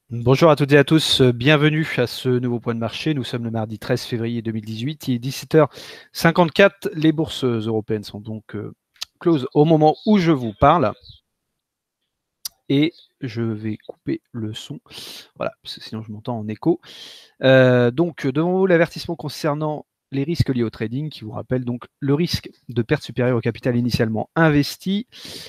Bonjour à toutes et à tous, bienvenue à ce nouveau point de marché. Nous sommes le mardi 13 février 2018, il est 17h54. Les bourses européennes sont donc closes au moment où je vous parle. Et je vais couper le son, voilà, parce que sinon je m'entends en écho. Donc devant vous, l'avertissement concernant les risques liés au trading, qui vous rappelle donc le risque de perte supérieure au capital initialement investi.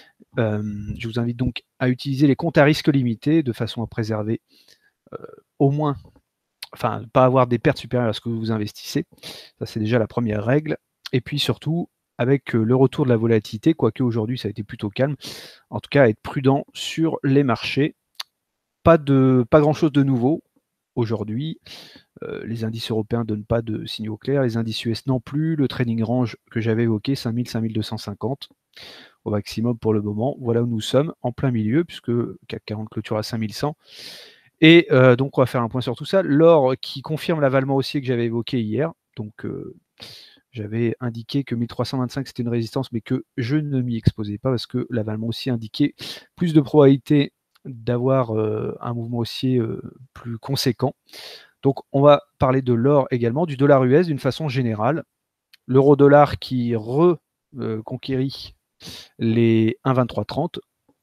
Je vous invite donc à utiliser les comptes à risque limité de façon à préserver au moins, enfin, pas avoir des pertes supérieures à ce que vous investissez. Ça, c'est déjà la première règle. Et puis surtout, avec le retour de la volatilité, quoique aujourd'hui ça a été plutôt calme, en tout cas être prudent sur les marchés. Pas grand-chose de nouveau aujourd'hui. Les indices européens ne donnent pas de signaux clairs, les indices US non plus. Le trading range que j'avais évoqué, 5000-5250 au maximum pour le moment. Voilà où nous sommes, en plein milieu, puisque CAC 40 clôture à 5100. Et donc on va faire un point sur tout ça. L'or qui confirme l'avalement haussier que j'avais évoqué hier. Donc j'avais indiqué que 1325 c'était une résistance, mais que je ne m'y exposais pas parce que l'avalement haussier indiquait plus de probabilité d'avoir un mouvement haussier plus conséquent. Donc on va parler de l'or également, du dollar US d'une façon générale. L'euro-dollar qui reconquérit les 1,2330.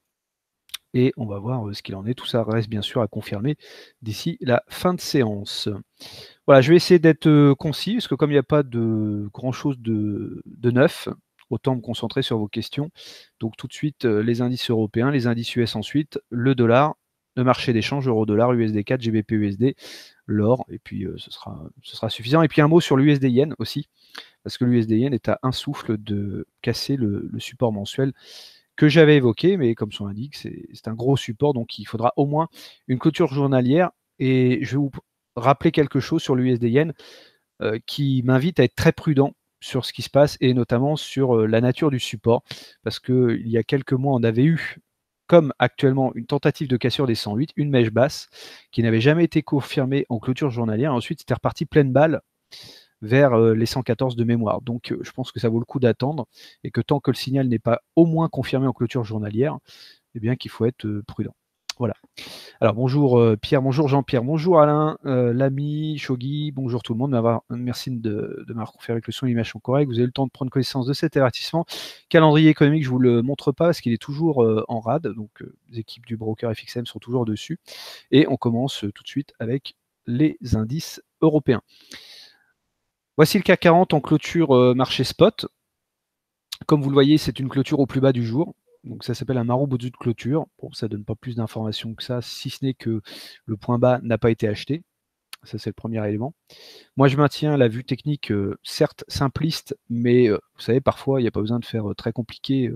Et on va voir ce qu'il en est. Tout ça reste bien sûr à confirmer d'ici la fin de séance. Voilà, je vais essayer d'être concis, parce que comme il n'y a pas de grand-chose de neuf, autant me concentrer sur vos questions. Donc tout de suite, les indices européens, les indices US ensuite, le dollar, le marché d'échange, euro-dollar, USD4, GBP-USD, l'or, et puis ce sera suffisant. Et puis un mot sur l'USD-Yen aussi, parce que l'USD-Yen est à un souffle de casser le support mensuel que j'avais évoqué, mais comme son indique, c'est un gros support, donc il faudra au moins une clôture journalière. Et je vais vous rappeler quelque chose sur l'USD-Yen qui m'invite à être très prudent sur ce qui se passe et notamment sur la nature du support, parce qu'il y a quelques mois, on avait eu, comme actuellement, une tentative de cassure des 108, une mèche basse qui n'avait jamais été confirmée en clôture journalière. Ensuite, c'était reparti pleine balle vers les 114 de mémoire. Donc je pense que ça vaut le coup d'attendre et que tant que le signal n'est pas au moins confirmé en clôture journalière, eh bien qu'il faut être prudent. Voilà. Alors bonjour Pierre, bonjour Jean-Pierre, bonjour Alain, l'ami, Shoghi, bonjour tout le monde. Merci de m'avoir conféré que le son et l'image sont corrects. Vous avez eu le temps de prendre connaissance de cet avertissement. Calendrier économique, je ne vous le montre pas parce qu'il est toujours en rade, donc les équipes du broker FXM sont toujours dessus. Et on commence tout de suite avec les indices européens. Voici le CAC 40 en clôture marché spot. Comme vous le voyez, c'est une clôture au plus bas du jour. Donc ça s'appelle un Marubozu de clôture. Bon, ça ne donne pas plus d'informations que ça, si ce n'est que le point bas n'a pas été acheté. Ça, c'est le premier élément. Moi, je maintiens la vue technique, certes simpliste, mais vous savez, parfois, il n'y a pas besoin de faire très compliqué.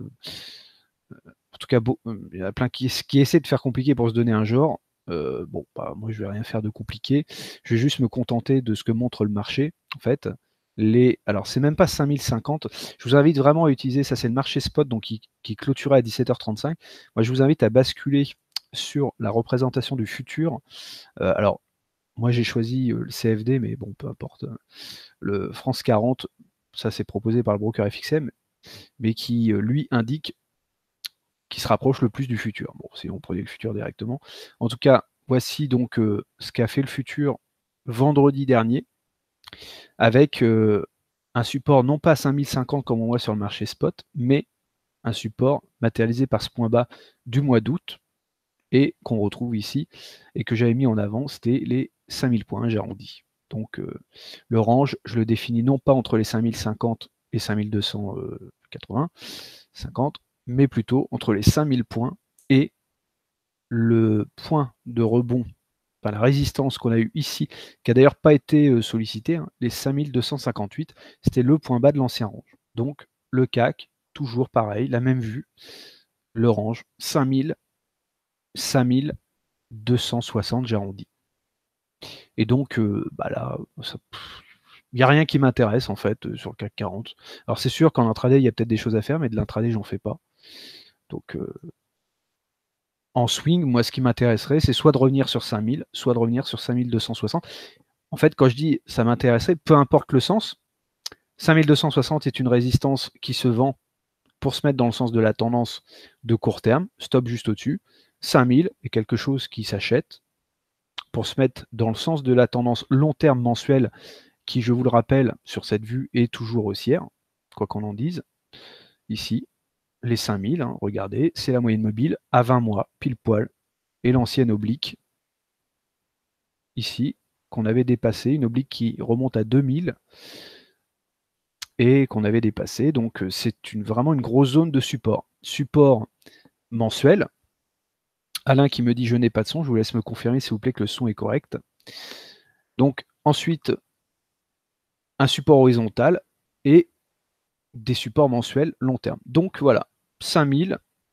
En tout cas, il y en a plein qui essaient de faire compliqué pour se donner un genre. Bon, bah, moi, je ne vais rien faire de compliqué. Je vais juste me contenter de ce que montre le marché, en fait. Alors, c'est même pas 5050. Je vous invite vraiment à utiliser, ça c'est le marché spot, donc qui clôturait à 17h35. Moi, je vous invite à basculer sur la représentation du futur. Alors, moi, j'ai choisi le CFD, mais bon, peu importe. Le France 40, ça c'est proposé par le broker FXM, mais qui, lui, indique qui se rapproche le plus du futur. Bon, sinon, on prenait le futur directement. En tout cas, voici donc ce qu'a fait le futur vendredi dernier, avec un support non pas à 5050 comme on voit sur le marché spot, mais un support matérialisé par ce point bas du mois d'août, et qu'on retrouve ici, et que j'avais mis en avant, c'était les 5000 points, j'arrondis. Donc le range, je le définis non pas entre les 5050 et 5280, 50, mais plutôt entre les 5000 points et le point de rebond, enfin la résistance qu'on a eu ici, qui n'a d'ailleurs pas été sollicité, hein, les 5258, c'était le point bas de l'ancien range. Donc le CAC, toujours pareil, la même vue, le range, 5000, 5260, j'arrondis. Et donc, bah là, il n'y a rien qui m'intéresse en fait sur le CAC 40. Alors c'est sûr qu'en intraday, il y a peut-être des choses à faire, mais de l'intraday, j'en fais pas. Donc en swing, moi, ce qui m'intéresserait, c'est soit de revenir sur 5000, soit de revenir sur 5260. En fait, quand je dis ça m'intéresserait, peu importe le sens, 5260 est une résistance qui se vend pour se mettre dans le sens de la tendance de court terme, stop juste au-dessus. 5000 est quelque chose qui s'achète pour se mettre dans le sens de la tendance long terme mensuelle qui, je vous le rappelle, sur cette vue est toujours haussière, quoi qu'on en dise. Ici, les 5000, hein, regardez, c'est la moyenne mobile à 20 mois, pile poil, et l'ancienne oblique, ici, qu'on avait dépassé, une oblique qui remonte à 2000 et qu'on avait dépassé. Donc c'est vraiment une grosse zone de support. Support mensuel. Alain qui me dit je n'ai pas de son, je vous laisse me confirmer s'il vous plaît que le son est correct. Donc ensuite, un support horizontal et des supports mensuels long terme. Donc voilà, 5000,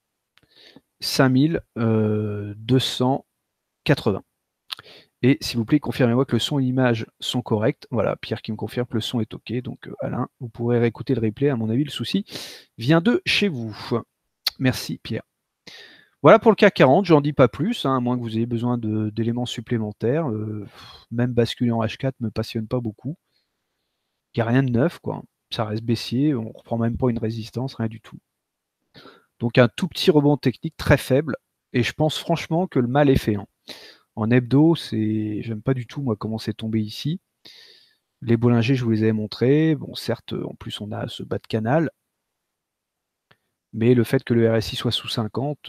5280. Et s'il vous plaît, confirmez-moi que le son et l'image sont corrects. Voilà, Pierre qui me confirme que le son est OK. Donc Alain, vous pourrez réécouter le replay. À mon avis, le souci vient de chez vous. Merci Pierre. Voilà pour le CAC 40, j'en dis pas plus, hein, à moins que vous ayez besoin d'éléments supplémentaires. Même basculer en H4 ne me passionne pas beaucoup. Il n'y a rien de neuf, quoi. Ça reste baissier, on ne reprend même pas une résistance, rien du tout. Donc un tout petit rebond technique très faible, et je pense franchement que le mal est fait. Hein. En hebdo, j'aime pas du tout moi comment c'est tombé ici. Les Bollinger, je vous les avais montrés. Bon, certes, en plus on a ce bas de canal, mais le fait que le RSI soit sous 50,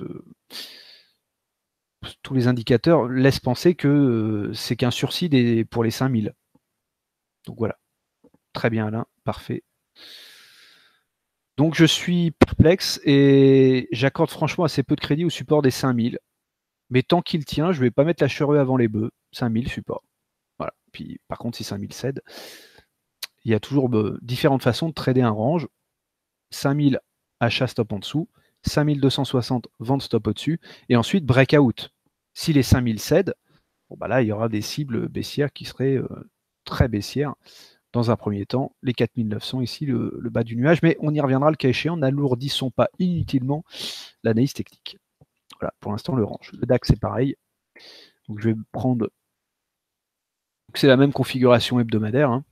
tous les indicateurs laissent penser que c'est qu'un sursis pour les 5000. Donc voilà. Très bien Alain, parfait. Donc je suis perplexe et j'accorde franchement assez peu de crédit au support des 5000. Mais tant qu'il tient, je ne vais pas mettre la charrue avant les bœufs. 5000 support. Voilà. Puis par contre, si 5000 cède, il y a toujours différentes façons de trader un range. 5000 achat stop en dessous, 5260 vente stop au-dessus, et ensuite breakout. Si les 5000 cèdent, bon bah là il y aura des cibles baissières qui seraient très baissières. Dans un premier temps, les 4900 ici, le bas du nuage, mais on y reviendra le cas échéant, n'alourdissons pas inutilement l'analyse technique. Voilà, pour l'instant le range. Le DAX c'est pareil. Donc je vais prendre. C'est la même configuration hebdomadaire. Hein.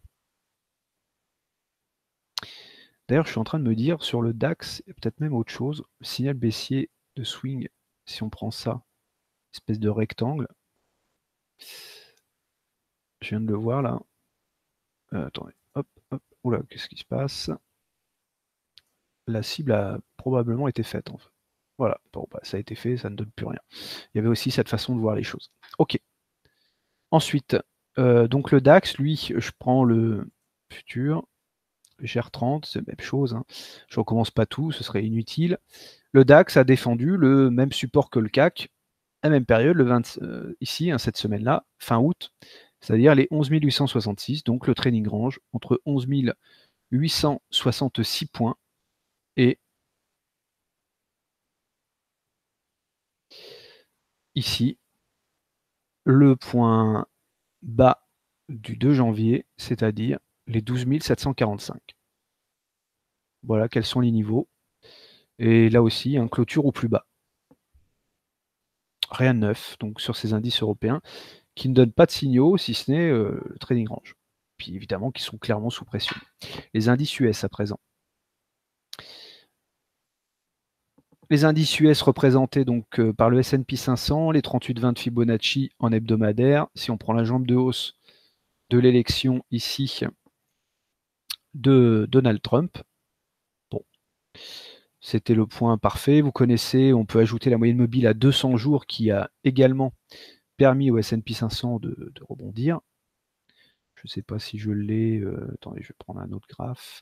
D'ailleurs, je suis en train de me dire sur le DAX, et peut-être même autre chose, le signal baissier de swing, si on prend ça, espèce de rectangle. Je viens de le voir là. Attendez, hop, hop, oula, qu'est-ce qui se passe? La cible a probablement été faite en fait. Voilà, bon, bah, ça a été fait, ça ne donne plus rien. Il y avait aussi cette façon de voir les choses. Ok. Ensuite, donc le DAX, lui, je prends le futur, le GR30, c'est la même chose. Hein. Je ne recommence pas tout, ce serait inutile. Le DAX a défendu le même support que le CAC, à la même période, ici, hein, cette semaine-là, fin août, c'est-à-dire les 11 866, donc le trading range entre 11 866 points et ici, le point bas du 2 janvier, c'est-à-dire les 12 745. Voilà quels sont les niveaux. Et là aussi, un clôture au plus bas. Rien de neuf, donc sur ces indices européens, qui ne donnent pas de signaux, si ce n'est le trading range. Puis évidemment, qui sont clairement sous pression. Les indices US à présent. Les indices US représentés donc par le S&P 500, les 38,20 de Fibonacci en hebdomadaire. Si on prend la jambe de hausse de l'élection ici de Donald Trump, bon, c'était le point parfait. Vous connaissez, on peut ajouter la moyenne mobile à 200 jours qui a également permis au S&P 500 de rebondir. Je ne sais pas si je l'ai. Attendez, je vais prendre un autre graphe.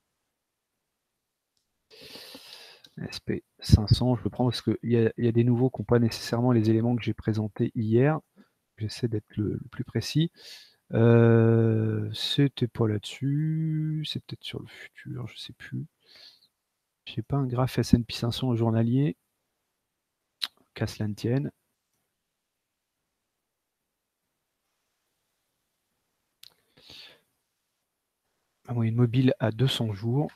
SP500, je le prends parce qu'il y a des nouveaux qui n'ont pas nécessairement les éléments que j'ai présentés hier. J'essaie d'être le plus précis. C'était pas là-dessus. C'est peut-être sur le futur, je ne sais plus. Je n'ai pas un graphe S&P 500 journalier. Qu'à cela ne tienne. La moyenne mobile à 200 jours.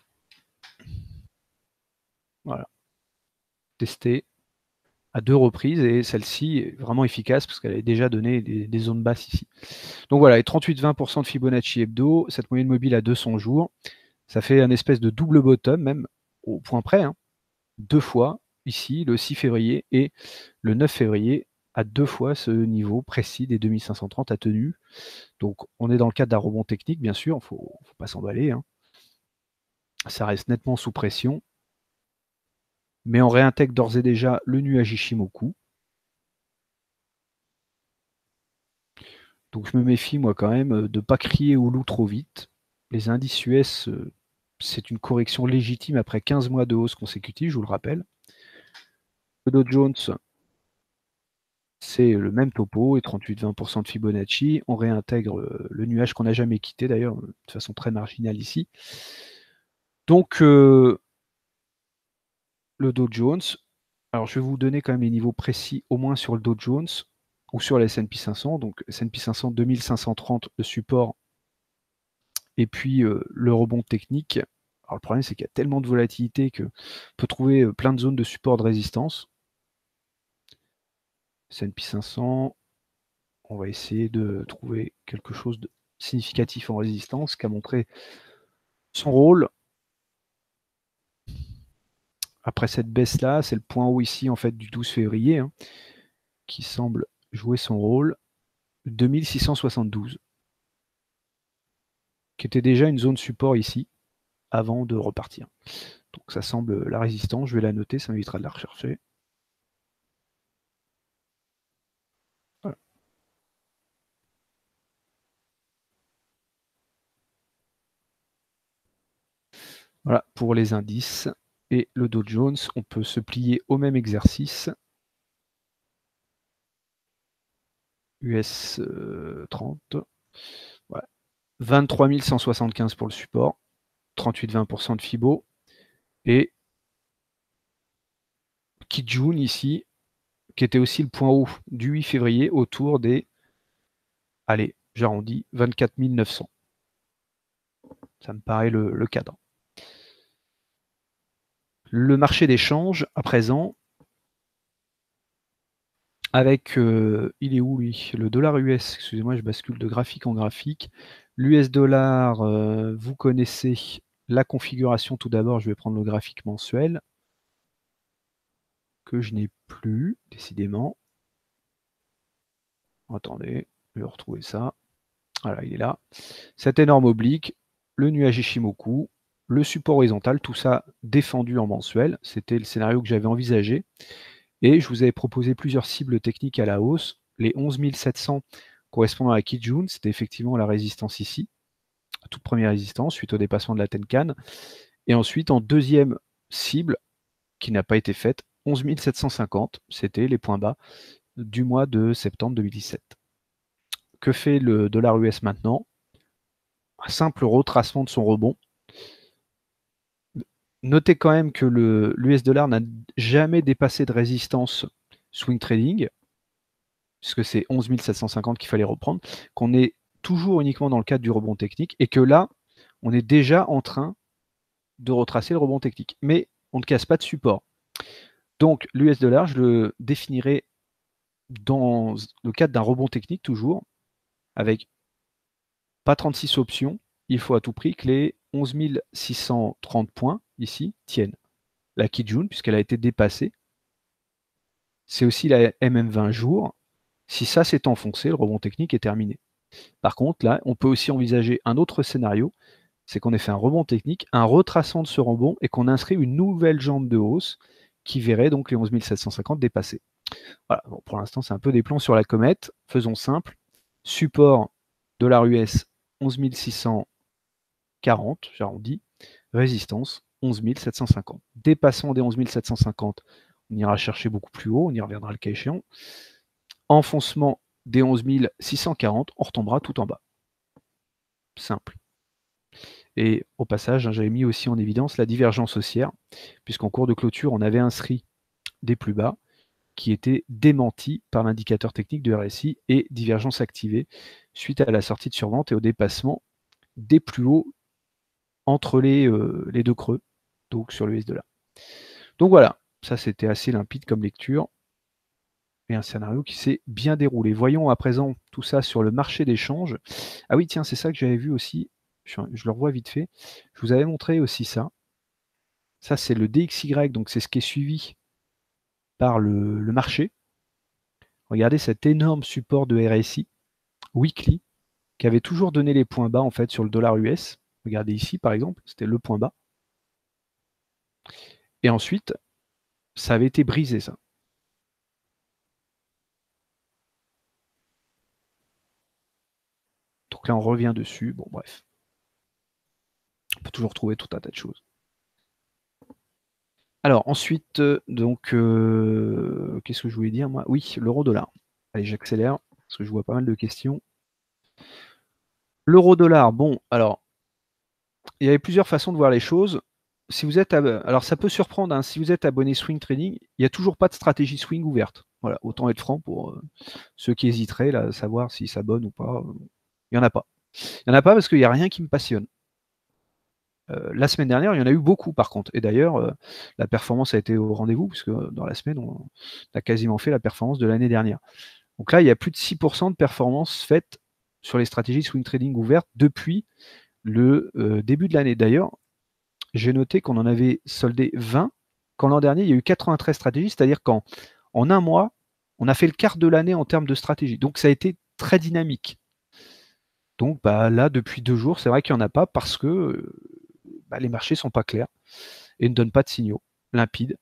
Voilà. Testé à 2 reprises et celle-ci est vraiment efficace parce qu'elle avait déjà donné des zones basses ici. Donc voilà, les 38-20% de Fibonacci hebdo, cette moyenne mobile à 200 jours, ça fait un espèce de double bottom même au point près, hein, 2 fois ici le 6 février et le 9 février à 2 fois ce niveau précis des 2530 à tenue. Donc on est dans le cadre d'un rebond technique, bien sûr, faut pas s'emballer, hein. Ça reste nettement sous pression. Mais on réintègre d'ores et déjà le nuage Ishimoku. Donc je me méfie moi quand même de ne pas crier au loup trop vite. Les indices US, c'est une correction légitime après 15 mois de hausse consécutive, je vous le rappelle. Le Dow Jones, c'est le même topo et 38-20% de Fibonacci. On réintègre le nuage qu'on n'a jamais quitté d'ailleurs, de façon très marginale ici. Donc le Dow Jones, alors je vais vous donner quand même les niveaux précis, au moins sur le Dow Jones ou sur la S&P 500. Donc S&P 500 2530, le support, et puis le rebond technique. Alors le problème, c'est qu'il y a tellement de volatilité qu'on peut trouver plein de zones de support, de résistance. S&P 500, on va essayer de trouver quelque chose de significatif en résistance qui a montré son rôle. Après cette baisse-là, c'est le point haut ici en fait du 12 février hein, qui semble jouer son rôle. 2672, qui était déjà une zone support ici avant de repartir. Donc ça semble la résistance, je vais la noter, ça m'évitera de la rechercher. Voilà. Voilà pour les indices. Et le Dow Jones, on peut se plier au même exercice. US 30. Voilà. 23 175 pour le support. 38-20% de Fibo. Et Kijun ici, qui était aussi le point haut du 8 février, autour des, allez, j'arrondis, 24 900. Ça me paraît le cadre. Le marché des changes, à présent, avec, il est où lui? Le dollar US, excusez-moi, je bascule de graphique en graphique. L'US dollar, vous connaissez la configuration. Tout d'abord, je vais prendre le graphique mensuel, que je n'ai plus, décidément. Attendez, je vais retrouver ça. Voilà, il est là. Cette énorme oblique, le nuage Ishimoku, le support horizontal, tout ça défendu en mensuel. C'était le scénario que j'avais envisagé. Et je vous avais proposé plusieurs cibles techniques à la hausse. Les 11 700 correspondant à Kijun, c'était effectivement la résistance ici, toute première résistance suite au dépassement de la Tenkan. Et ensuite, en deuxième cible, qui n'a pas été faite, 11 750, c'était les points bas du mois de septembre 2017. Que fait le dollar US maintenant? Un simple retracement de son rebond. Notez quand même que l'US dollar n'a jamais dépassé de résistance swing trading, puisque c'est 11 750 qu'il fallait reprendre, qu'on est toujours uniquement dans le cadre du rebond technique, et que là, on est déjà en train de retracer le rebond technique. Mais on ne casse pas de support. Donc l'US dollar, je le définirai dans le cadre d'un rebond technique toujours, avec pas 36 options, il faut à tout prix que les 11 630 points ici tiennent. La Kijun, puisqu'elle a été dépassée, c'est aussi la MM20 jours. Si ça s'est enfoncé, le rebond technique est terminé. Par contre, là, on peut aussi envisager un autre scénario, c'est qu'on ait fait un rebond technique, un retracement de ce rebond et qu'on inscrit une nouvelle jambe de hausse qui verrait donc les 11 750 dépasser. Voilà, bon, pour l'instant, c'est un peu des plans sur la comète. Faisons simple. Support dollar US 11 640, j'arrondis. Résistance 11 750. Dépassement des 11 750, on ira chercher beaucoup plus haut, on y reviendra le cas échéant. Enfoncement des 11 640, on retombera tout en bas. Simple. Et au passage, j'avais mis aussi en évidence la divergence haussière, puisqu'en cours de clôture, on avait inscrit des plus bas qui étaient démentis par l'indicateur technique de RSI et divergence activée suite à la sortie de survente et au dépassement des plus hauts entre les deux creux, donc sur le US dollar. Donc voilà, ça c'était assez limpide comme lecture et un scénario qui s'est bien déroulé. Voyons à présent tout ça sur le marché des changes. Ah oui, tiens, c'est ça que j'avais vu aussi, je le revois vite fait. Je vous avais montré aussi ça. Ça, c'est le DXY, donc c'est ce qui est suivi par le marché. regardez cet énorme support de RSI weekly qui avait toujours donné les points bas en fait sur le dollar US. Regardez ici par exemple, c'était le point bas. Et ensuite, ça avait été brisé ça. Donc là, on revient dessus. Bon, bref. On peut toujours trouver tout un tas de choses. Alors, ensuite, donc, qu'est-ce que je voulais dire, moi? Oui, l'euro-dollar. Allez, j'accélère, parce que je vois pas mal de questions. L'euro-dollar, bon, alors, il y avait plusieurs façons de voir les choses. Si vous êtes alors, ça peut surprendre, hein, si vous êtes abonné Swing Trading, il n'y a toujours pas de stratégie swing ouverte. Voilà, autant être franc pour ceux qui hésiteraient, là, à savoir s'ils s'abonnent ou pas. Il n'y en a pas. Il n'y en a pas parce qu'il n'y a rien qui me passionne. La semaine dernière, il y en a eu beaucoup par contre. Et d'ailleurs, la performance a été au rendez-vous, puisque dans la semaine, on a quasiment fait la performance de l'année dernière. Donc là, il y a plus de 6% de performance faite sur les stratégies swing trading ouvertes depuis le début de l'année. D'ailleurs, j'ai noté qu'on en avait soldé 20, quand l'an dernier, il y a eu 93 stratégies, c'est-à-dire qu'en un mois, on a fait le quart de l'année en termes de stratégie. Donc ça a été très dynamique. Donc bah, là, depuis 2 jours, c'est vrai qu'il n'y en a pas parce que les marchés ne sont pas clairs et ne donnent pas de signaux limpides.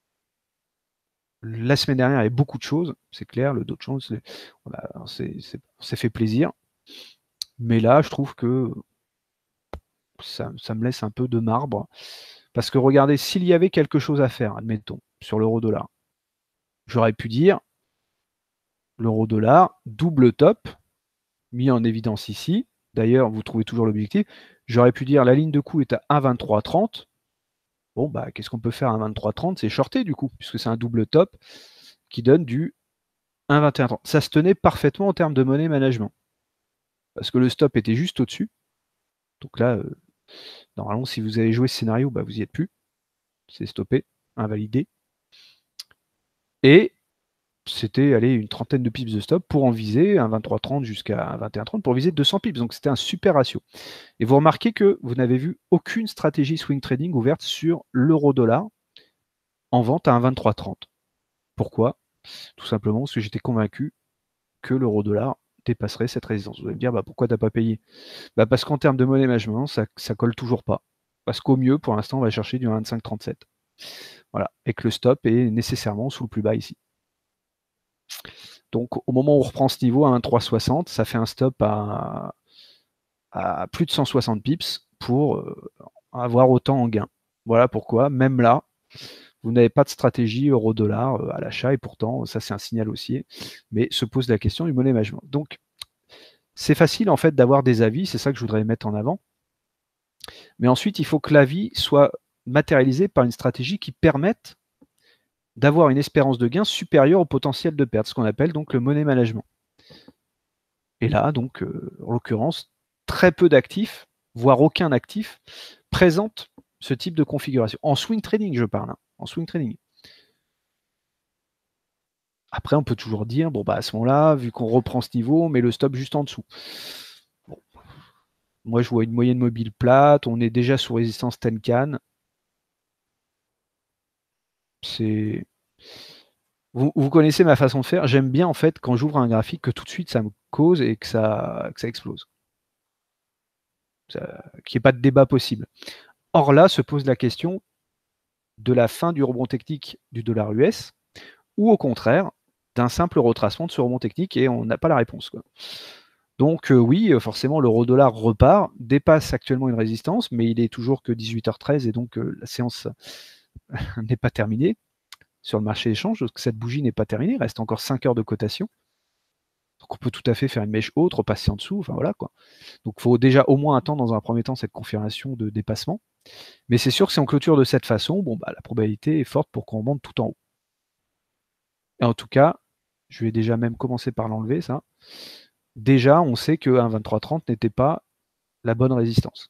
La semaine dernière, il y avait beaucoup de choses, c'est clair, le Dow Jones, on s'est fait plaisir. Mais là, je trouve que ça me laisse un peu de marbre. Parce que regardez, s'il y avait quelque chose à faire, admettons, sur l'euro-dollar, j'aurais pu dire l'euro-dollar, double top, mis en évidence ici. D'ailleurs, vous trouvez toujours l'objectif. J'aurais pu dire la ligne de coup est à 1,2330. Bon, bah, qu'est-ce qu'on peut faire à 23,30? C'est shorter du coup, puisque c'est un double top qui donne du 1,2130. Ça se tenait parfaitement en termes de money management. Parce que le stop était juste au-dessus. Donc là, normalement, si vous avez joué ce scénario, bah, vous n'y êtes plus. C'est stoppé, invalidé. Et c'était une trentaine de pips de stop pour en viser un 23,30 jusqu'à un 21,30 pour viser 200 pips. Donc c'était un super ratio. Et vous remarquez que vous n'avez vu aucune stratégie swing trading ouverte sur l'euro-dollar en vente à un 23,30. Pourquoi? Tout simplement parce que j'étais convaincu que l'euro-dollar dépasserait cette résistance. Vous allez me dire, pourquoi tu n'as pas payé? Parce qu'en termes de money management, ça colle toujours pas. Parce qu'au mieux, pour l'instant, on va chercher du 1,2537. Voilà. Et que le stop est nécessairement sous le plus bas ici. Donc au moment où on reprend ce niveau à 1,360, ça fait un stop à plus de 160 pips pour avoir autant en gain. Voilà pourquoi, même là, vous n'avez pas de stratégie euro-dollar à l'achat, et pourtant, ça c'est un signal haussier, mais se pose la question du money management. Donc, c'est facile en fait d'avoir des avis, c'est ça que je voudrais mettre en avant. Mais ensuite, il faut que l'avis soit matérialisé par une stratégie qui permette d'avoir une espérance de gain supérieure au potentiel de perte, ce qu'on appelle donc le money management. Et là, donc, en l'occurrence, très peu d'actifs, voire aucun actif, présente ce type de configuration. En swing trading, je parle, hein, en swing trading. Après, on peut toujours dire, à ce moment-là, vu qu'on reprend ce niveau, on met le stop juste en dessous. Bon. Moi, je vois une moyenne mobile plate, on est déjà sous résistance Tenkan. C'est... Vous connaissez ma façon de faire. J'aime bien, en fait, quand j'ouvre un graphique, que tout de suite, ça me cause et que ça explose. Qu'il n'y ait pas de débat possible. Or là, se pose la question de la fin du rebond technique du dollar US, ou au contraire, d'un simple retracement de ce rebond technique, et on n'a pas la réponse, quoi. Donc oui, forcément, l'euro-dollar repart, dépasse actuellement une résistance, mais il est toujours que 18h13, et donc la séance n'est pas terminée sur le marché d'échange, donc cette bougie n'est pas terminée, il reste encore 5 heures de cotation. Donc on peut tout à fait faire une mèche haute, repasser en dessous, enfin voilà quoi. Donc il faut déjà au moins attendre dans un premier temps cette confirmation de dépassement. Mais c'est sûr que si on clôture de cette façon, la probabilité est forte pour qu'on monte tout en haut. Et en tout cas, je vais déjà même commencer par l'enlever, ça. Déjà, on sait qu'un 23,30 n'était pas la bonne résistance.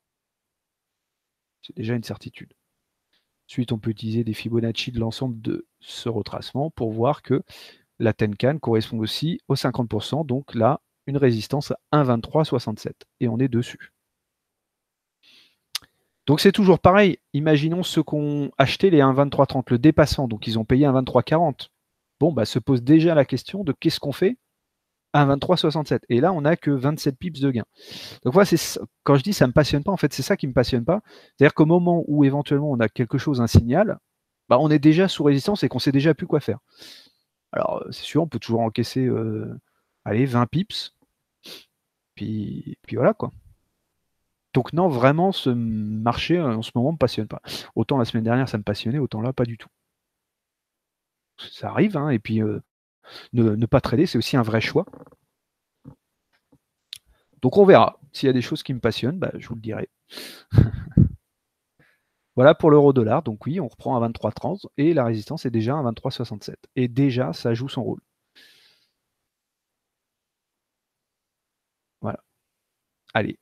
C'est déjà une certitude. Ensuite, on peut utiliser des Fibonacci de l'ensemble de ce retracement pour voir que la Tenkan correspond aussi aux 50%, donc là, une résistance à 1,2367. Et on est dessus. Donc c'est toujours pareil. Imaginons ceux qui ont acheté les 1,2330, le dépassant, donc ils ont payé 1,2340. bon, bah, se pose déjà la question de qu'est-ce qu'on fait à 23,67. Et là, on n'a que 27 pips de gain. Donc voilà, quand je dis ça ne me passionne pas, en fait, c'est ça qui ne me passionne pas. C'est-à-dire qu'au moment où éventuellement on a quelque chose, un signal, bah, on est déjà sous résistance et qu'on sait déjà plus quoi faire. Alors, c'est sûr, on peut toujours encaisser allez, 20 pips. Puis voilà quoi. Donc non, vraiment, ce marché en ce moment ne me passionne pas. Autant la semaine dernière, ça me passionnait, autant là, pas du tout. Ça arrive, hein, et puis ne pas trader, c'est aussi un vrai choix. Donc on verra. S'il y a des choses qui me passionnent, bah, je vous le dirai. Voilà pour l'euro-dollar. Donc oui, on reprend à 23,30 et la résistance est déjà à 23,67. Et déjà, ça joue son rôle. Voilà. Allez.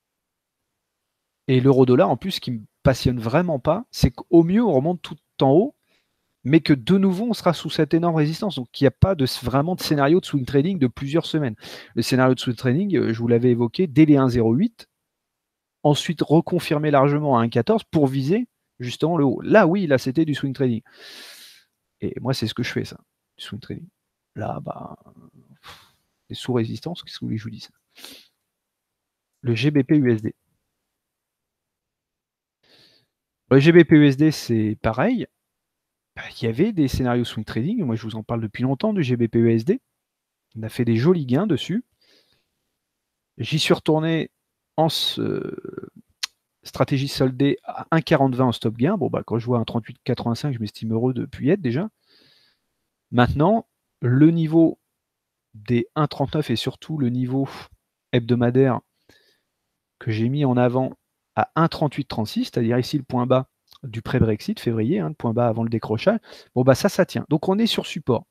Et l'euro-dollar, en plus, ce qui me passionne vraiment pas, c'est qu'au mieux, on remonte tout en haut, mais que de nouveau, on sera sous cette énorme résistance. Donc, il n'y a pas vraiment de scénario de swing trading de plusieurs semaines. Le scénario de swing trading, je vous l'avais évoqué, dès les 1,08, ensuite reconfirmé largement à 1,14 pour viser justement le haut. Là, oui, là, c'était du swing trading. Et moi, c'est ce que je fais, ça, du swing trading. Là, bah, les sous-résistances, qu'est-ce que vous voulez que je vous dise? Le GBP USD. Le GBP USD, c'est pareil. Bah, il y avait des scénarios swing trading. Moi, je vous en parle depuis longtemps du GBP USD. On a fait des jolis gains dessus. J'y suis retourné en stratégie soldée à 1,4020 en stop gain. Bon, bah, quand je vois un 38,85, je m'estime heureux depuis être déjà. Maintenant, le niveau des 1,39 et surtout le niveau hebdomadaire que j'ai mis en avant à 1,3836, c'est-à-dire ici le point bas du pré-Brexit, février, le point bas avant le décrochage, bon bah ça tient. Donc on est sur support.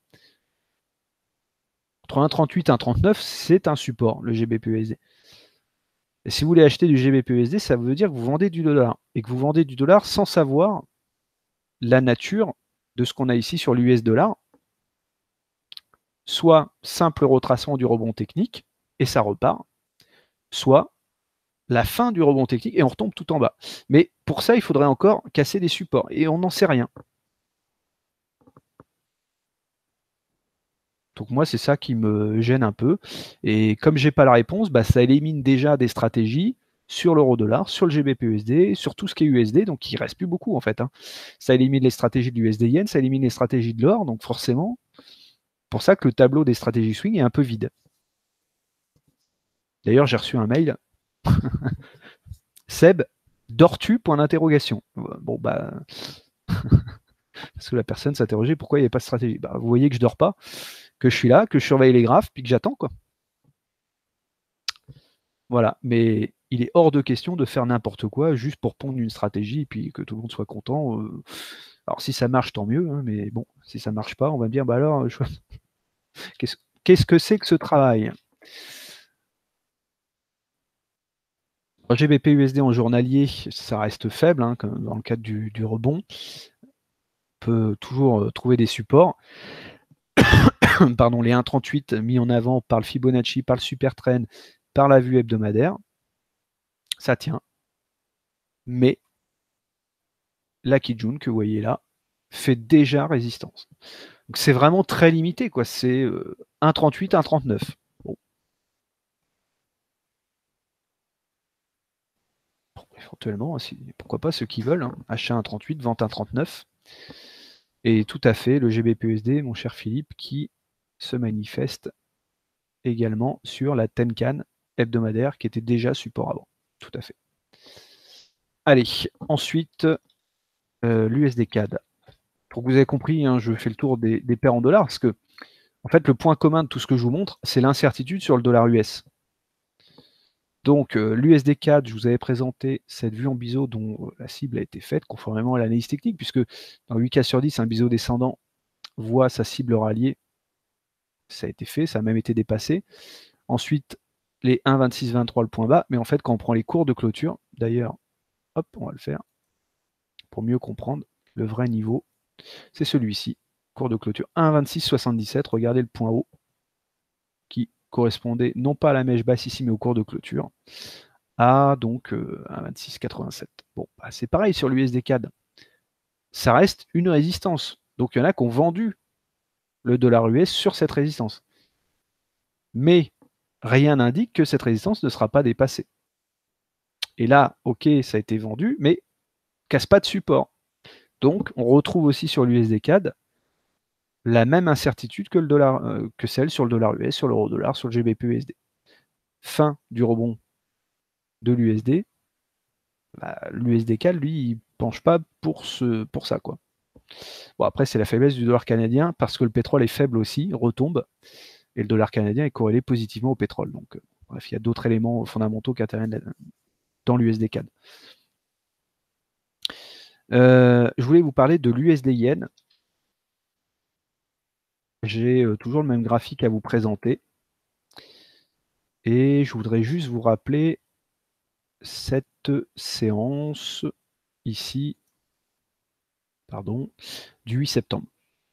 Entre 1,38 et 1,39, c'est un support, le GBP-USD. Et si vous voulez acheter du GBP-USD, ça veut dire que vous vendez du dollar. Et que vous vendez du dollar sans savoir la nature de ce qu'on a ici sur l'US dollar. Soit simple retracement du rebond technique, et ça repart. Soit la fin du rebond technique et on retombe tout en bas. Mais pour ça, il faudrait encore casser des supports et on n'en sait rien. Donc moi, c'est ça qui me gêne un peu. Et comme j'ai pas la réponse, bah, ça élimine déjà des stratégies sur l'euro-dollar, sur le GBP-USD, sur tout ce qui est USD, donc il ne reste plus beaucoup en fait. Ça élimine les stratégies de l'USD-Yen, ça élimine les stratégies de l'or, donc forcément, pour ça que le tableau des stratégies swing est un peu vide. D'ailleurs, j'ai reçu un mail. Seb, dors-tu? Point d'interrogation. Bon, bah. Parce que la personne s'interrogeait pourquoi il n'y avait pas de stratégie. Bah, vous voyez que je ne dors pas, que je suis là, que je surveille les graphes, puis que j'attends, quoi. Voilà. Mais il est hors de question de faire n'importe quoi juste pour pondre une stratégie et puis que tout le monde soit content. Alors, si ça marche, tant mieux, hein, mais bon, si ça ne marche pas, on va me dire, bah alors, qu'est-ce que c'est que ce travail? GBP USD en journalier, ça reste faible, hein, comme dans le cadre du rebond. On peut toujours trouver des supports. Pardon, les 1,38 mis en avant par le Fibonacci, par le super trend, par la vue hebdomadaire, ça tient. Mais la Kijun que vous voyez là fait déjà résistance. Donc c'est vraiment très limité, quoi. C'est 1,38, 1,39. Bon. Bon, éventuellement, pourquoi pas ceux qui veulent, hein, achat 1,38, vente 1,39. Et tout à fait le GBP-USD, mon cher Philippe, qui se manifeste également sur la Tenkan hebdomadaire qui était déjà support avant. Tout à fait. Allez, ensuite, l'USD CAD. Donc vous avez compris, hein, je fais le tour des paires en dollars parce que en fait, le point commun de tout ce que je vous montre, c'est l'incertitude sur le dollar US. Donc l'USD CAD, je vous avais présenté cette vue en biseau dont la cible a été faite conformément à l'analyse technique, puisque dans 8 cas sur 10, un biseau descendant voit sa cible rallier. Ça a été fait, ça a même été dépassé. Ensuite, les 1,2623 le point bas, mais en fait, quand on prend les cours de clôture, d'ailleurs, hop, on va le faire pour mieux comprendre le vrai niveau, c'est celui-ci, cours de clôture 1,2677, regardez le point haut qui correspondait non pas à la mèche basse ici, mais au cours de clôture, à donc 1,2687. Bon, bah, c'est pareil sur l'USD CAD. Ça reste une résistance. Donc il y en a qui ont vendu le dollar US sur cette résistance. Mais rien n'indique que cette résistance ne sera pas dépassée. Et là, ok, ça a été vendu, mais casse pas de support. Donc, on retrouve aussi sur l'USD CAD la même incertitude que, que celle sur le dollar US, sur l'euro-dollar, sur le GBP-USD. Fin du rebond de l'USD. Bah, l'USD CAD, lui, il penche pas pour ça, quoi. Bon, après, c'est la faiblesse du dollar canadien parce que le pétrole est faible aussi, retombe, et le dollar canadien est corrélé positivement au pétrole. Donc, bref, il y a d'autres éléments fondamentaux qui interviennent dans l'USD CAD. Je voulais vous parler de l'USD Yen. J'ai toujours le même graphique à vous présenter. Et je voudrais juste vous rappeler cette séance ici, pardon, du 8 septembre.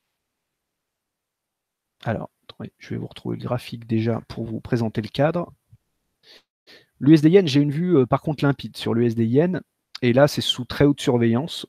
Alors, attendez, je vais vous retrouver le graphique déjà pour vous présenter le cadre. L'USD Yen, j'ai une vue par contre limpide sur l'USD Yen. Et là, c'est sous très haute surveillance.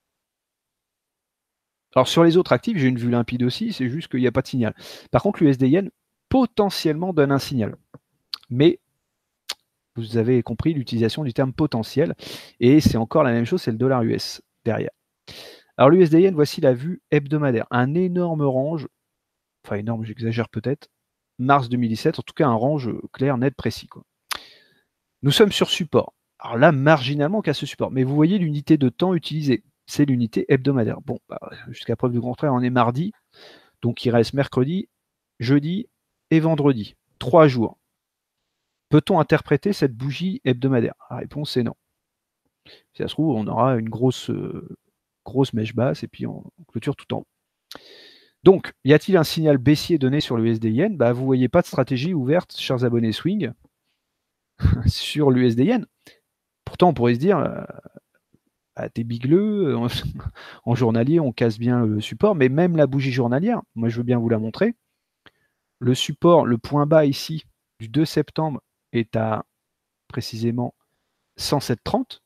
Alors sur les autres actifs, j'ai une vue limpide aussi, c'est juste qu'il n'y a pas de signal. Par contre, l'USD Yen potentiellement donne un signal. Mais vous avez compris l'utilisation du terme potentiel. Et c'est encore la même chose, c'est le dollar US derrière. Alors l'USD Yen, voici la vue hebdomadaire. Un énorme range, enfin énorme, j'exagère peut-être, mars 2017, en tout cas un range clair, net, précis, quoi. Nous sommes sur support. Alors là, marginalement, on casse ce support. Mais vous voyez l'unité de temps utilisée. C'est l'unité hebdomadaire. Bon, bah, jusqu'à preuve du contraire, on est mardi. Donc il reste mercredi, jeudi et vendredi. 3 jours. Peut-on interpréter cette bougie hebdomadaire? La réponse est non. Si ça se trouve, on aura une grosse mèche basse et puis on clôture tout en haut. Donc, y a-t-il un signal baissier donné sur le USD Yen? Bah, vous ne voyez pas de stratégie ouverte, chers abonnés Swing, sur l'USD Yen. Pourtant, on pourrait se dire, t'es bigleux, en journalier, on casse bien le support, mais même la bougie journalière, moi je veux bien vous la montrer. Le support, le point bas ici, du 2 septembre, est à précisément 107,30.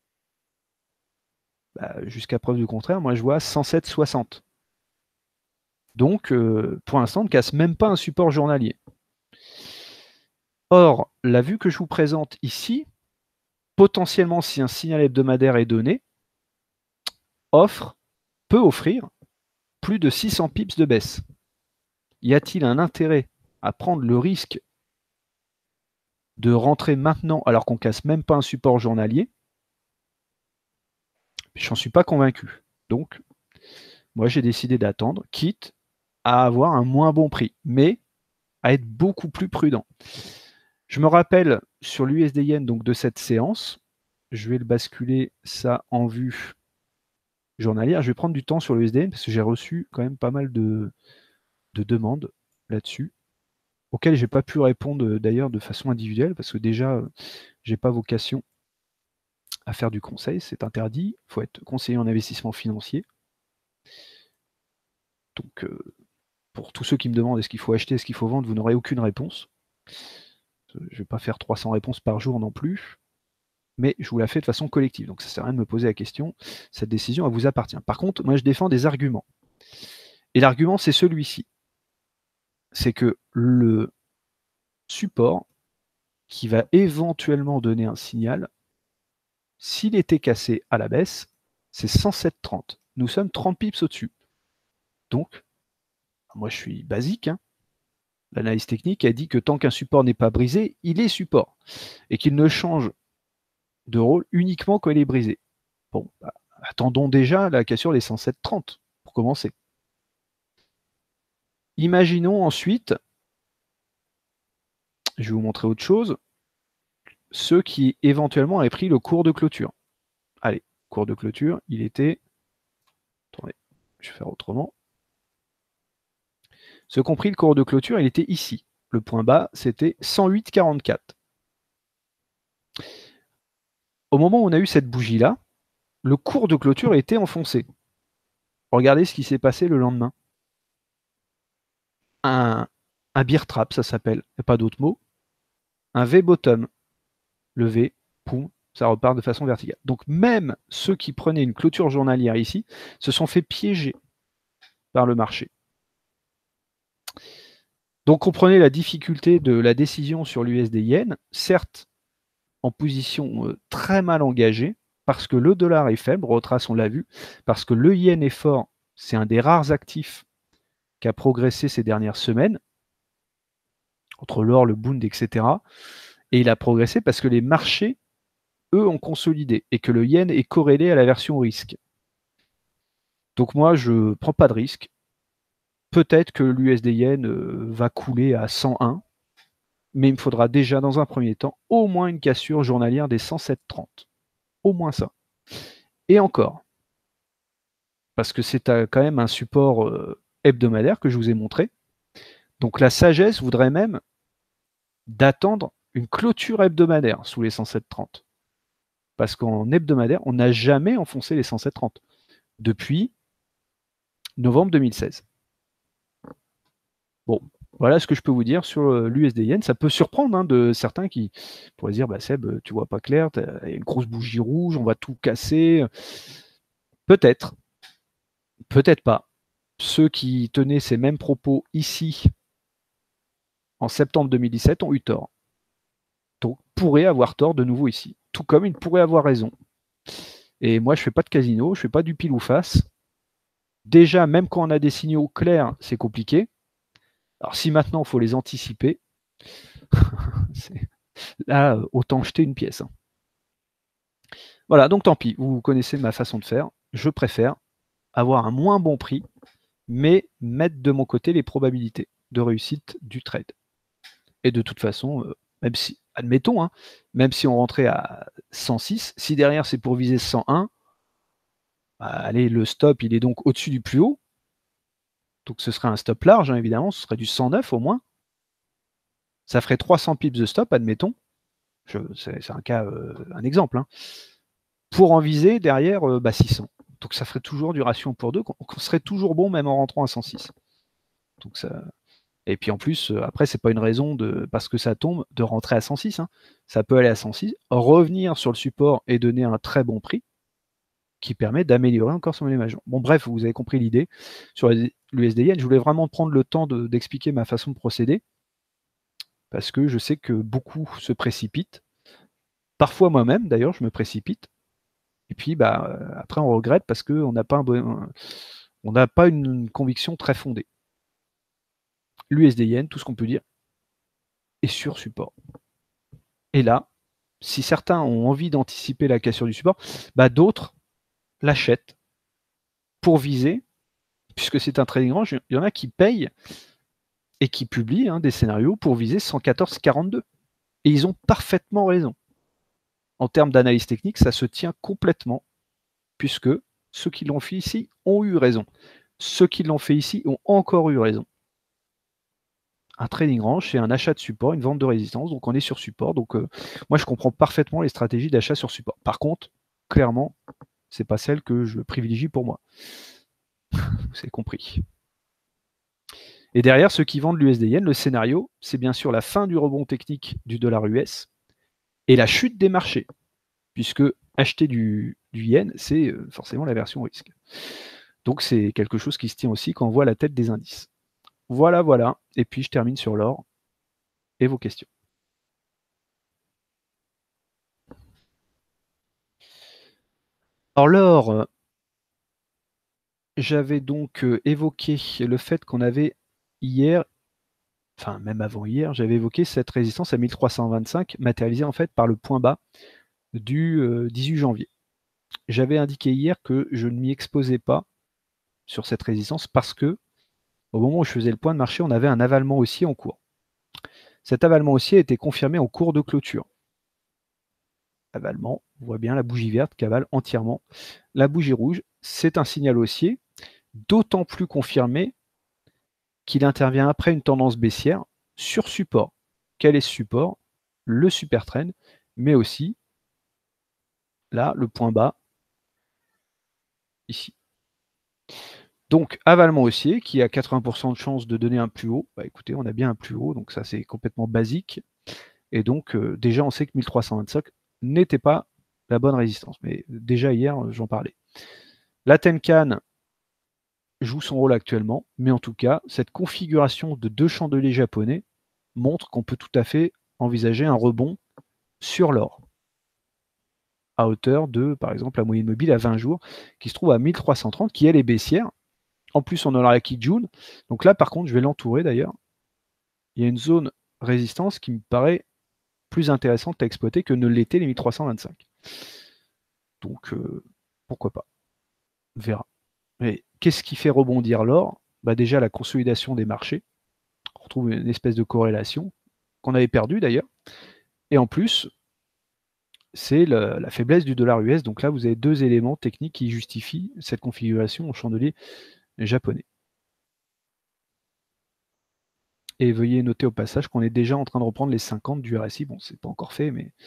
Bah, jusqu'à preuve du contraire, moi je vois 107,60. Donc, pour l'instant, on ne casse même pas un support journalier. Or, la vue que je vous présente ici, potentiellement, si un signal hebdomadaire est donné, peut offrir plus de 600 pips de baisse. Y a-t-il un intérêt à prendre le risque de rentrer maintenant alors qu'on casse même pas un support journalier? J'en suis pas convaincu. Donc, moi j'ai décidé d'attendre, quitte à avoir un moins bon prix, mais à être beaucoup plus prudent. Je me rappelle sur l'USD Yen donc de cette séance, je vais le basculer ça en vue journalière. Je vais prendre du temps sur l'USD Yen parce que j'ai reçu quand même pas mal de demandes là-dessus, auxquelles je n'ai pas pu répondre d'ailleurs de façon individuelle parce que déjà, je n'ai pas vocation à faire du conseil, c'est interdit. Il faut être conseiller en investissement financier. Donc, pour tous ceux qui me demandent est-ce qu'il faut acheter, est-ce qu'il faut vendre, vous n'aurez aucune réponse. Je ne vais pas faire 300 réponses par jour non plus, mais je vous la fais de façon collective. Donc ça ne sert à rien de me poser la question, cette décision, elle vous appartient. Par contre, moi je défends des arguments. Et l'argument, c'est celui-ci. C'est que le support qui va éventuellement donner un signal, s'il était cassé à la baisse, c'est 107,30. Nous sommes 30 pips au-dessus. Donc, moi je suis basique, hein. L'analyse technique a dit que tant qu'un support n'est pas brisé, il est support. Et qu'il ne change de rôle uniquement quand il est brisé. Bon, bah, attendons déjà la cassure des 107,30 pour commencer. Imaginons ensuite, je vais vous montrer autre chose, ceux qui éventuellement avaient pris le cours de clôture. Allez, cours de clôture, il était... Attendez, je vais faire autrement. Ceux qui ont pris le cours de clôture, il était ici. Le point bas, c'était 108,44. Au moment où on a eu cette bougie-là, le cours de clôture était enfoncé. Regardez ce qui s'est passé le lendemain. Un bear trap, ça s'appelle, il n'y a pas d'autre mot. Un V-bottom. Le V, poum, ça repart de façon verticale. Donc même ceux qui prenaient une clôture journalière ici se sont fait piéger par le marché. Donc, comprenez la difficulté de la décision sur l'USD Yen, certes en position très mal engagée, parce que le dollar est faible, retrace, on l'a vu, parce que le yen est fort, c'est un des rares actifs qui a progressé ces dernières semaines, entre l'or, le Bund, etc. Et il a progressé parce que les marchés, eux, ont consolidé, et que le yen est corrélé à la version risque. Donc moi, je ne prends pas de risque. Peut-être que l'USD Yen va couler à 101, mais il me faudra déjà, dans un premier temps, au moins une cassure journalière des 107,30. Au moins ça. Et encore, parce que c'est quand même un support hebdomadaire que je vous ai montré. Donc la sagesse voudrait même d'attendre une clôture hebdomadaire sous les 107,30. Parce qu'en hebdomadaire, on n'a jamais enfoncé les 107,30 depuis novembre 2016. Bon, voilà ce que je peux vous dire sur l'USD Yen. Ça peut surprendre de certains qui pourraient dire bah, Seb, tu vois pas clair, il y a une grosse bougie rouge, on va tout casser. Peut-être, peut-être pas. Ceux qui tenaient ces mêmes propos ici en septembre 2017 ont eu tort. Donc, pourraient avoir tort de nouveau ici. Tout comme ils pourraient avoir raison. Et moi, je ne fais pas de casino, je ne fais pas du pile ou face. Déjà, même quand on a des signaux clairs, c'est compliqué. Alors, si maintenant, il faut les anticiper, là, autant jeter une pièce. Voilà, donc tant pis, vous connaissez ma façon de faire. Je préfère avoir un moins bon prix, mais mettre de mon côté les probabilités de réussite du trade. Et de toute façon, même si, admettons, même si on rentrait à 106, si derrière c'est pour viser 101, bah, allez, le stop, il est donc au-dessus du plus haut. Donc ce serait un stop large, évidemment, ce serait du 109 au moins. Ça ferait 300 pips de stop, admettons. C'est un cas, un exemple. Pour en viser derrière 600. Donc ça ferait toujours du ratio pour 2, qu'on serait toujours bon même en rentrant à 106. Donc ça... Et puis en plus, après, c'est pas une raison parce que ça tombe de rentrer à 106. Ça peut aller à 106, revenir sur le support et donner un très bon prix qui permet d'améliorer encore son élévation. Bon, bref, vous avez compris l'idée. Sur l'USD Yen, je voulais vraiment prendre le temps d'expliquer ma façon de procéder parce que je sais que beaucoup se précipitent. Parfois moi-même, d'ailleurs, je me précipite. Et puis, après, on regrette parce qu'on n'a pas, une conviction très fondée. L'USD Yen, tout ce qu'on peut dire, est sur support. Et là, si certains ont envie d'anticiper la cassure du support, d'autres l'achètent pour viser, puisque c'est un trading range, il y en a qui payent et qui publient des scénarios pour viser 114,42. Et ils ont parfaitement raison. En termes d'analyse technique, ça se tient complètement, puisque ceux qui l'ont fait ici ont eu raison. Ceux qui l'ont fait ici ont encore eu raison. Un trading range, c'est un achat de support, une vente de résistance, donc on est sur support. Donc moi, je comprends parfaitement les stratégies d'achat sur support. Par contre, clairement, c'est pas celle que je privilégie pour moi. Vous avez compris. Et derrière, ceux qui vendent l'USD Yen, le scénario, c'est bien sûr la fin du rebond technique du dollar US et la chute des marchés, puisque acheter du yen, c'est forcément la version risque. Donc c'est quelque chose qui se tient aussi quand on voit la tête des indices. Voilà, voilà. Et puis je termine sur l'or et vos questions. Alors l'or, j'avais donc évoqué le fait qu'on avait hier, enfin même avant hier, j'avais évoqué cette résistance à 1325 matérialisée en fait par le point bas du 18 janvier. J'avais indiqué hier que je ne m'y exposais pas sur cette résistance parce que au moment où je faisais le point de marché, on avait un avalement haussier en cours. Cet avalement haussier a été confirmé en cours de clôture. Avalement, on voit bien la bougie verte qui avale entièrement la bougie rouge. C'est un signal haussier, d'autant plus confirmé qu'il intervient après une tendance baissière sur support. Quel est ce support? Le super trend, mais aussi là, le point bas, ici. Donc, avalement haussier qui a 80% de chance de donner un plus haut. Écoutez, on a bien un plus haut, donc ça c'est complètement basique. Et donc, déjà, on sait que 1325 n'était pas la bonne résistance. Mais déjà hier, j'en parlais. La Tenkan joue son rôle actuellement, mais en tout cas, cette configuration de 2 chandeliers japonais montre qu'on peut tout à fait envisager un rebond sur l'or, à hauteur de, par exemple, la moyenne mobile à 20 jours, qui se trouve à 1330, qui elle est baissière. En plus, on aura la Kijun. Donc là, par contre, je vais l'entourer d'ailleurs. Il y a une zone résistance qui me paraît plus intéressante à exploiter que ne l'était les 1325. Donc, pourquoi pas? On verra. Mais qu'est-ce qui fait rebondir l'or? Bah déjà, la consolidation des marchés. On retrouve une espèce de corrélation qu'on avait perdue d'ailleurs. Et en plus, c'est la faiblesse du dollar US. Donc là, vous avez 2 éléments techniques qui justifient cette configuration au chandelier japonais. Et veuillez noter au passage qu'on est déjà en train de reprendre les 50 du RSI. Bon, c'est pas encore fait, mais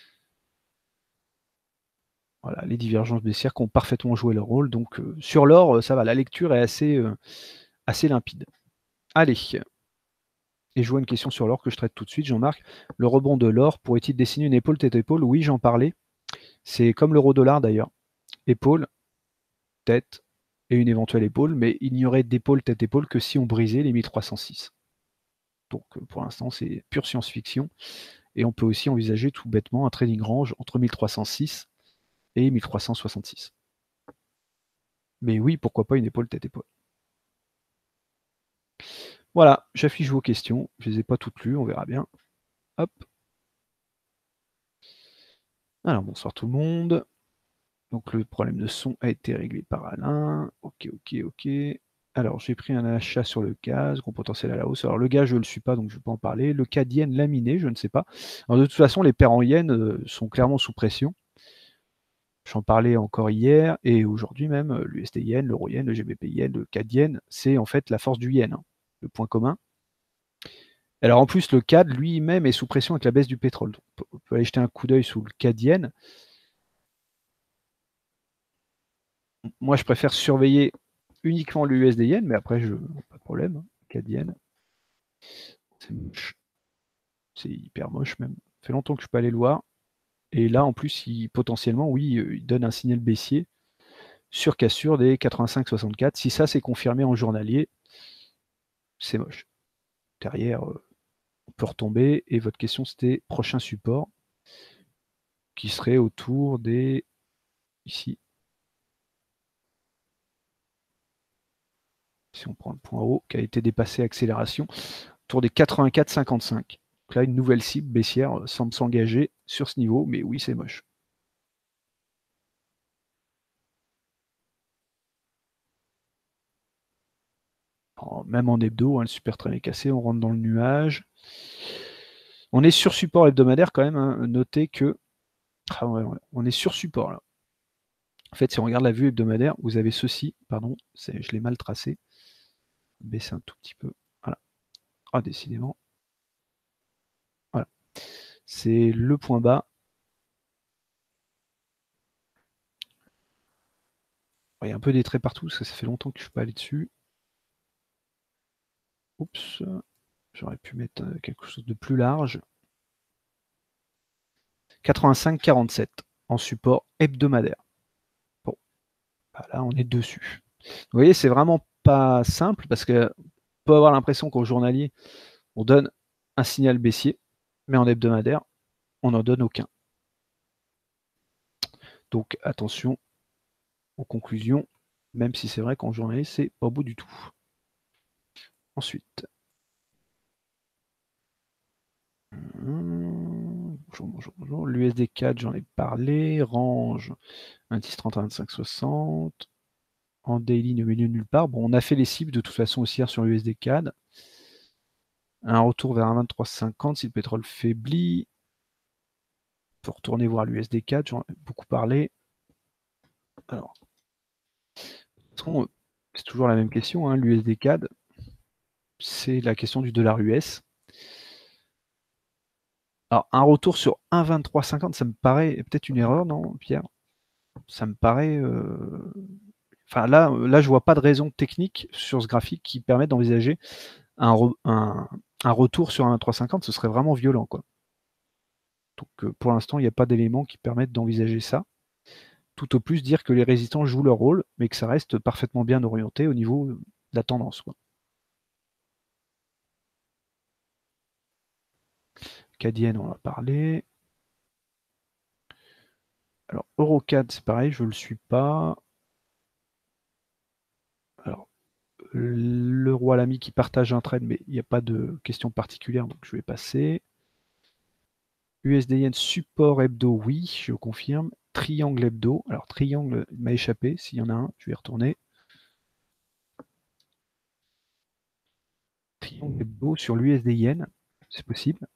voilà, les divergences baissières qui ont parfaitement joué leur rôle. Donc sur l'or, ça va, la lecture est assez limpide. Allez, et je vois une question sur l'or que je traite tout de suite, Jean-Marc. Le rebond de l'or pourrait-il dessiner une épaule tête-épaule? Oui, j'en parlais. C'est comme l'euro-dollar d'ailleurs. Épaule, tête et une éventuelle épaule, mais il n'y aurait d'épaule tête-épaule que si on brisait les 1306. Donc pour l'instant, c'est pure science-fiction. Et on peut aussi envisager tout bêtement un trading range entre 1306 et 1366. Mais oui, pourquoi pas une épaule tête-épaule. Voilà, j'affiche vos questions. Je ne les ai pas toutes lues, on verra bien. Hop. Alors, bonsoir tout le monde. Donc, le problème de son a été réglé par Alain. Ok. Alors, j'ai pris un achat sur le gaz, gros potentiel à la hausse. Alors, le gaz, je ne le suis pas, donc je ne vais pas en parler. Le CAD yen laminé, je ne sais pas. Alors, de toute façon, les paires en yen sont clairement sous pression. J'en parlais encore hier et aujourd'hui même, l'USD yen, l'euro yen, le GBP yen, le CAD yen, c'est en fait la force du yen, hein, le point commun. Alors en plus, le CAD lui-même est sous pression avec la baisse du pétrole. Donc, on peut aller jeter un coup d'œil sous le CAD yen. Moi, je préfère surveiller uniquement l'USD yen, mais après, pas de problème. Hein. CAD yen, c'est moche. C'est hyper moche même. Ça fait longtemps que je ne suis pas allé le voir. Et là, en plus, potentiellement, oui, il donne un signal baissier sur cassure des 85,64. Si ça, c'est confirmé en journalier, c'est moche. Derrière, on peut retomber. Et votre question, c'était prochain support, qui serait autour des... Ici. Si on prend le point haut, qui a été dépassé accélération, autour des 84,55. Donc là, une nouvelle cible baissière semble s'engager sur ce niveau, mais oui, c'est moche. Alors, même en hebdo, hein, le super train est cassé, on rentre dans le nuage. On est sur support hebdomadaire quand même, hein. Notez que on est sur support là. En fait, si on regarde la vue hebdomadaire, vous avez ceci, pardon, je l'ai mal tracé. Baisser un tout petit peu. Voilà. Ah, décidément. Voilà. C'est le point bas. Il y a un peu des traits partout, parce que ça fait longtemps que je ne suis pas allé dessus. Oups. J'aurais pu mettre quelque chose de plus large. 85,47 en support hebdomadaire. Bon, bah là on est dessus. Vous voyez, c'est vraiment pas simple parce que on peut avoir l'impression qu'au journalier, on donne un signal baissier, mais en hebdomadaire, on n'en donne aucun. Donc attention aux conclusions, même si c'est vrai qu'en journalier, c'est pas beau du tout. Ensuite. Bonjour. L'USD 4, j'en ai parlé. Range, indice 30 à 25,60. En daily, au milieu de nulle part. Bon, on a fait les cibles de toute façon aussi hier sur l'USD CAD. Un retour vers un 23,50 si le pétrole faiblit. On peut retourner voir l'USD CAD, j'en ai beaucoup parlé. Alors, c'est toujours la même question, hein, l'USD CAD, c'est la question du dollar US. Alors, un retour sur 1,2350, ça me paraît peut-être une erreur, non, Pierre? Ça me paraît... Enfin, là, je vois pas de raison technique sur ce graphique qui permette d'envisager un retour sur 1,2350. Ce serait vraiment violent, quoi. Donc, pour l'instant, il n'y a pas d'éléments qui permettent d'envisager ça. tout au plus dire que les résistances jouent leur rôle, mais que ça reste parfaitement bien orienté au niveau de la tendance, quoi. CAD-yen, on en a parlé. Alors, EuroCAD, c'est pareil, je ne le suis pas. Alors, l'euro à l'ami qui partage un trade, mais il n'y a pas de question particulière, donc je vais passer. USD-Yen support hebdo, oui, je confirme. Triangle hebdo. Alors, triangle m'a échappé. S'il y en a un, je vais y retourner. Triangle hebdo sur l'USD-Yen, c'est possible.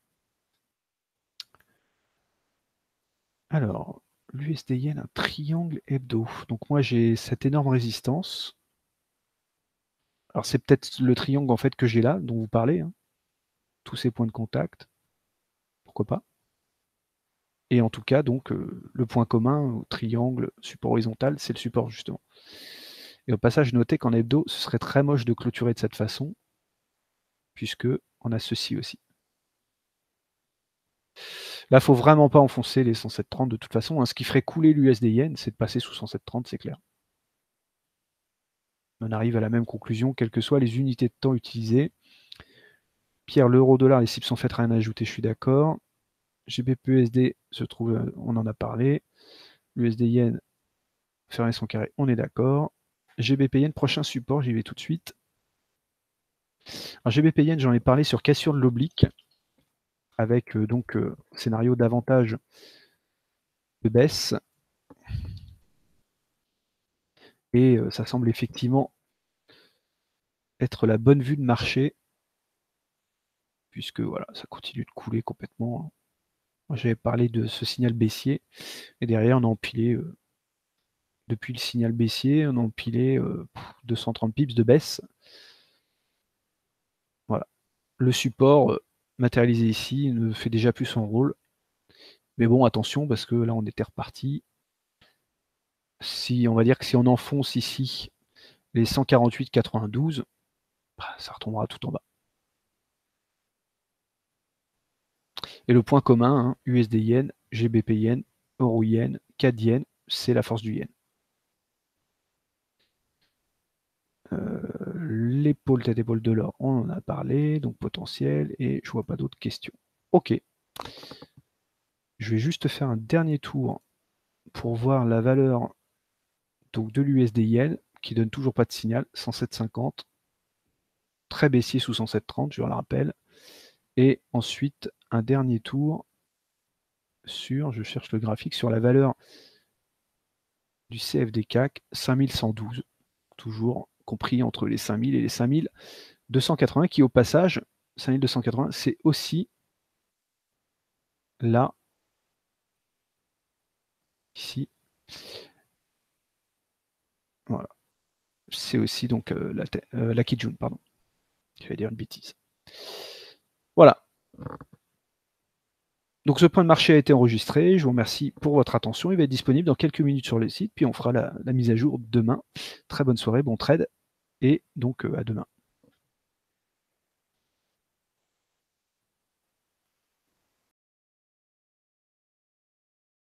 Alors, l'USD-Yen, un triangle hebdo. Donc moi, j'ai cette énorme résistance. Alors, c'est peut-être le triangle en fait que j'ai là, dont vous parlez. Hein. Tous ces points de contact. Pourquoi pas. Et en tout cas, donc, le point commun au triangle support horizontal, c'est le support justement. Et au passage, notez qu'en hebdo, ce serait très moche de clôturer de cette façon, puisque on a ceci aussi. Là, il ne faut vraiment pas enfoncer les 107,30 de toute façon. Hein. Ce qui ferait couler l'USD-Yen, c'est de passer sous 107,30, c'est clair. On arrive à la même conclusion, quelles que soient les unités de temps utilisées. Pierre, l'euro-dollar, les cibles sont faites, rien à ajouter, je suis d'accord. GBP-USD se trouve, on en a parlé. L'USD-Yen, fermer son carré, on est d'accord. GBP-Yen, prochain support, j'y vais tout de suite. Alors GBP-Yen, j'en ai parlé sur cassure de l'oblique, avec donc scénario d'avantage de baisse. Et ça semble effectivement être la bonne vue de marché, puisque voilà, ça continue de couler complètement. Moi, j'avais parlé de ce signal baissier, et derrière, on a empilé, depuis le signal baissier, on a empilé 230 pips de baisse. Voilà. Le support matérialisé ici ne fait déjà plus son rôle. Mais bon, attention, parce que là, on était reparti. Si, on va dire que si on enfonce ici les 148,92, bah, ça retombera tout en bas. Et le point commun, hein, USD-Yen, GBP-Yen, Euro-Yen, CAD-Yen, c'est la force du Yen. L'épaule, tête épaule de l'or, on en a parlé, donc potentiel, et je vois pas d'autres questions. Ok. Je vais juste faire un dernier tour pour voir la valeur donc, de l'USD-Yen, qui donne toujours pas de signal, 107,50. Très baissier sous 107,30, je le rappelle. Et ensuite, un dernier tour sur, je cherche le graphique, sur la valeur du CFD CAC, 5112, toujours compris entre les 5000 et les 5280, qui au passage, 5280, c'est aussi là, ici, voilà, c'est aussi donc la Kijun, pardon, je vais dire une bêtise. Voilà. Donc ce point de marché a été enregistré, je vous remercie pour votre attention, il va être disponible dans quelques minutes sur le site, puis on fera la mise à jour demain. Très bonne soirée, bon trade, et donc à demain.